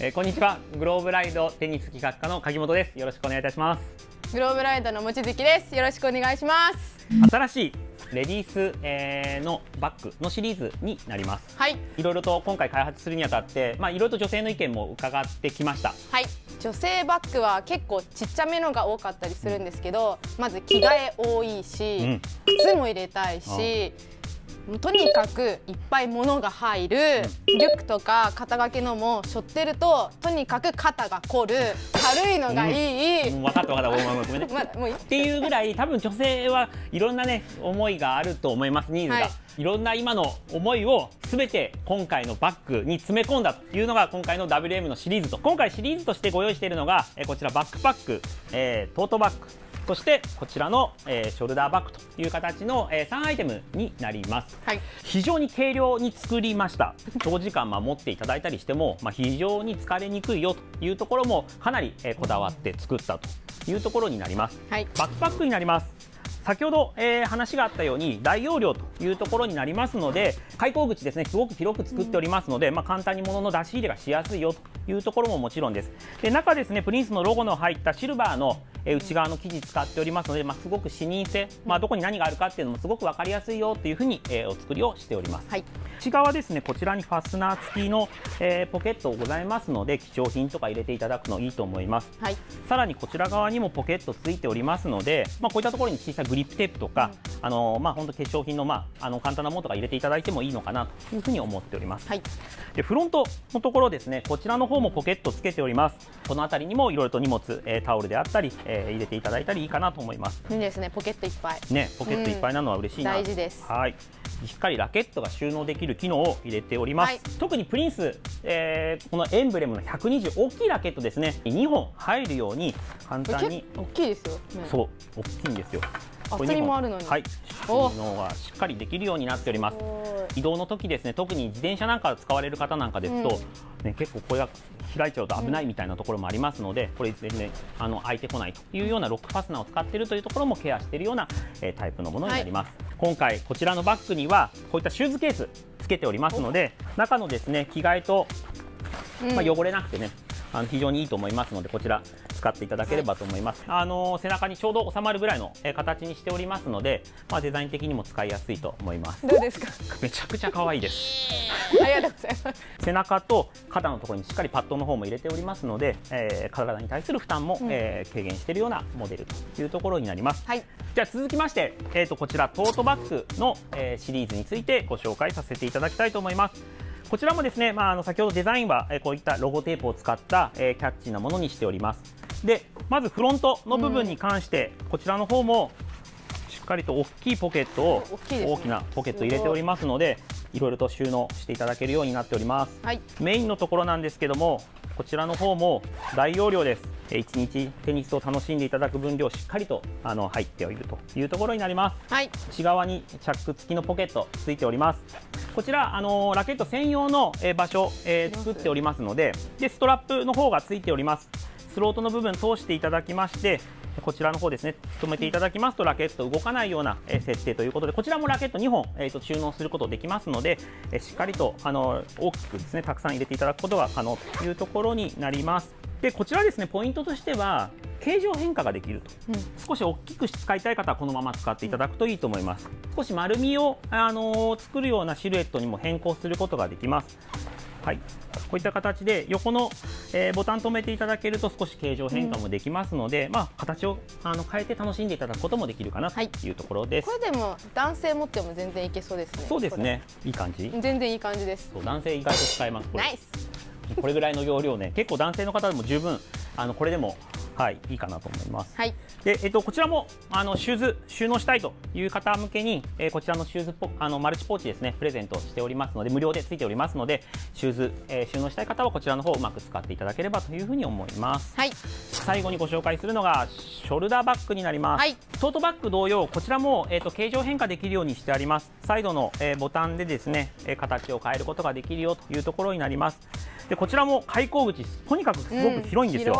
こんにちは。グローブライドテニス企画課の鍵本です。よろしくお願いいたします。 グローブライドの望月です。よろしくお願いします。 新しいレディース、のバッグのシリーズになります。 はい。 いろいろと今回開発するにあたって、いろいろと女性の意見も伺ってきました。 はい。女性バッグは結構ちっちゃめのが多かったりするんですけど、まず着替え多いし、靴も入れたいし。とにかくいっぱい物が入る、リュックとか肩掛けのも背負ってるととにかく肩が凝る、軽いのがいい、 分かった分かった、ごめんねもういいっていうぐらい多分女性はいろんなね思いがあると思います。ニーズが、いろんな今の思いを全て今回のバッグに詰め込んだというのが今回の WM のシリーズと、今回シリーズとしてご用意しているのがこちらバックパック、トートバッグ、そしてこちらの、ショルダーバッグという形の、3アイテムになります。はい、非常に軽量に作りました。長時間持っていただいたりしても、非常に疲れにくいよというところもかなり、こだわって作ったというところになります。はい、バックパックになります。先ほど、話があったように大容量というところになりますので、開口口ですね、すごく広く作っておりますので、簡単に物の出し入れがしやすいよというところももちろんです。で、中ですね、プリンスのロゴの入ったシルバーの内側の生地使っておりますので、すごく視認性、どこに何があるかっていうのもすごく分かりやすいよというふうに、お作りをしております。はい、内側ですね、こちらにファスナー付きの、ポケットございますので、貴重品とか入れていただくのいいと思います。はい、さらにこちら側にもポケット付いておりますので、こういったところに小さいグリップテープとか、本当化粧品の、簡単なものとか入れていただいてもいいのかなというふうに思っております。はい、でフロントのところですね、こちらの方もポケット付けております。この辺りにもいろいろと荷物、タオルであったり、入れていただいたりいいかなと思います。 いいですね、ポケットいっぱい。 ね、ポケットいっぱいなのは嬉しいな。 大事です。はい。 しっかりラケットが収納できる機能を入れております。はい、特にプリンス、このエンブレムの120大きいラケットですね、2本入るように簡単に。 大きいですよ、ね。そう、 大きいんですよ。 厚みもあるのに。はい。 収納がしっかりできるようになっております。移動の時ですね、特に自転車なんか使われる方なんかですと、結構これが開いちゃうと危ないみたいなところもありますので、これ全然開いてこないというようなロックファスナーを使っているというところもケアしているような、タイプのものになります。今回こちらのバッグにはこういったシューズケースつけておりますので、中のですね着替えと、汚れなくてね非常にいいと思いますので、こちら使っていただければと思います。背中にちょうど収まるぐらいの形にしておりますので、デザイン的にも使いやすいと思います。 どうですか？ めちゃくちゃ可愛いです。 ありがとうございます。 背中と肩のところにしっかりパッドの方も入れておりますので、体に対する負担も、軽減しているようなモデルというところになります。はい、じゃあ続きまして、こちらトートバッグの、シリーズについてご紹介させていただきたいと思います。こちらもですね、先ほどデザインはこういったロゴテープを使ったキャッチーなものにしております。で、まずフロントの部分に関して、こちらの方もしっかりと大きいポケットを、大きなポケット入れておりますので、いろいろと収納していただけるようになっております。はい、メインのところなんですけども、こちらの方も大容量です。1日テニスを楽しんでいただく分量しっかりと入っているというところになります。はい、内側にチャック付きのポケットついております。こちらラケット専用の場所、作っておりますので、ストラップの方がついております。スロートの部分通していただきまして、こちらの方ですね、止めていただきますとラケット動かないような設定ということで、こちらもラケット2本収納することできますので、しっかりと大きくですねたくさん入れていただくことが可能というところになります。で、こちらですね、ポイントとしては形状変化ができると、少し大きく使いたい方はこのまま使っていただくといいと思います。少し丸みを作るようなシルエットにも変更することができます。はい、こういった形で横の、ボタン止めていただけると少し形状変化もできますので、形を変えて楽しんでいただくこともできるかなというところです。 これでも男性持っても全然いけそうですね。 そうですね、いい感じ。 全然いい感じです。 男性意外と使えます。 ナイス。 これぐらいの容量ね、結構男性の方でも十分これでもいいかなと思います。はい、で、こちらもシューズ収納したいという方向けに、こちらのシューズマルチポーチですねプレゼントしておりますので、無料でついておりますので、シューズ、収納したい方はこちらの方をうまく使っていただければというふうに思います。はい、最後にご紹介するのがショルダーバッグになります。はい、トートバッグ同様、こちらも形状変化できるようにしてあります。サイドのボタンでですね形を変えることができるよというところになります。で、こちらも開口口とにかくすごく広いんですよ。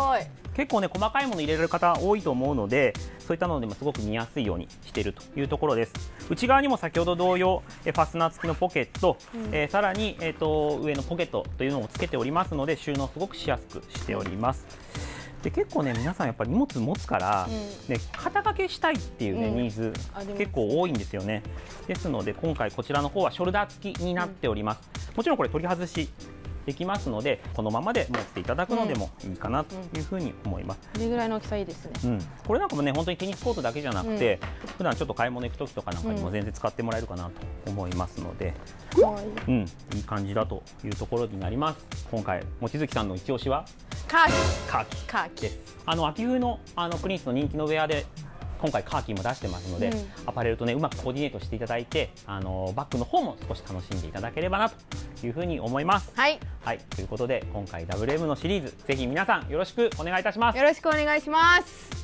結構ね細かいもの入れられる方多いと思うので、そういったのでもすごく見やすいようにしているというところです。内側にも先ほど同様ファスナー付きのポケット、さらに、上のポケットというのをつけておりますので、収納すごくしやすくしております。で結構ね皆さんやっぱり荷物持つから、ね、肩掛けしたいっていうね、ニーズ結構多いんですよね。ですので今回こちらの方はショルダー付きになっております。もちろんこれ取り外しできますので、このままで持っていただくのでもいいかなというふうに思います。 これぐらいの大きさいいですね。 これなんかもね本当にテニスコートだけじゃなくて、普段ちょっと買い物行く時とかなんかにも全然使ってもらえるかなと思いますので、いい感じだというところになります。今回望月さんの一押しはカーキです。秋冬のプリンスの人気のウェアで今回カーキも出してますので、アパレルとねうまくコーディネートしていただいて、バッグの方も少し楽しんでいただければなというふうに思います。はい、ということで今回 WM のシリーズ、ぜひ皆さんよろしくお願いいたします。 よろしくお願いします。